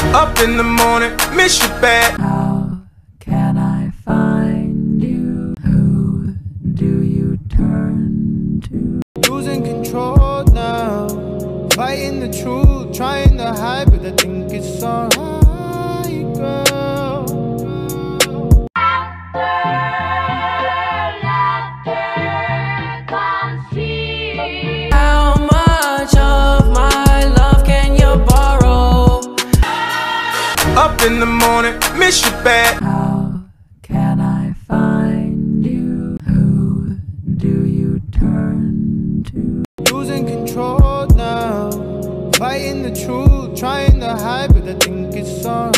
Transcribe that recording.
Up in the morning, miss you bad. How can I find you? Who do you turn to? Losing control now, fighting the truth, trying to hide, but I think it's alright, girl. How much of my love can you borrow? Up in the morning, miss you bad. How can I find you? Who do you turn to? Losing control now, fighting the truth, trying to hide, but I think it's alright.